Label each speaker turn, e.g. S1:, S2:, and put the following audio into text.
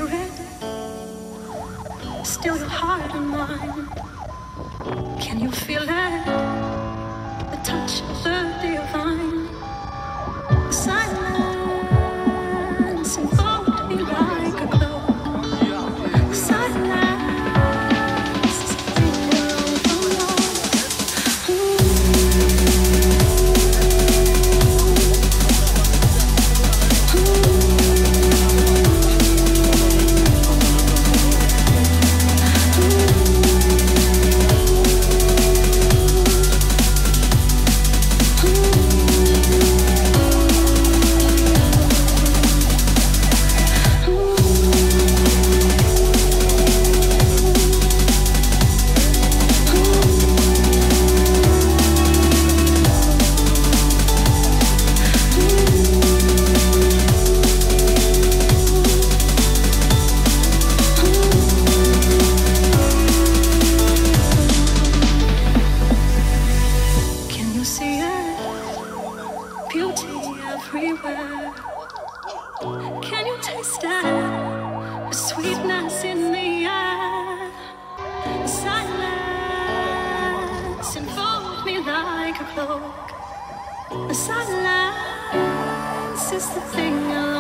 S1: spirit, still your heart and mine. Can you feel it? The touch of the divine. The silence enfolded me like a cloak. The silence is a finger overload. Everywhere. Can you taste it? The sweetness in the air. The silence enfolds me like a cloak. The silence is the thing I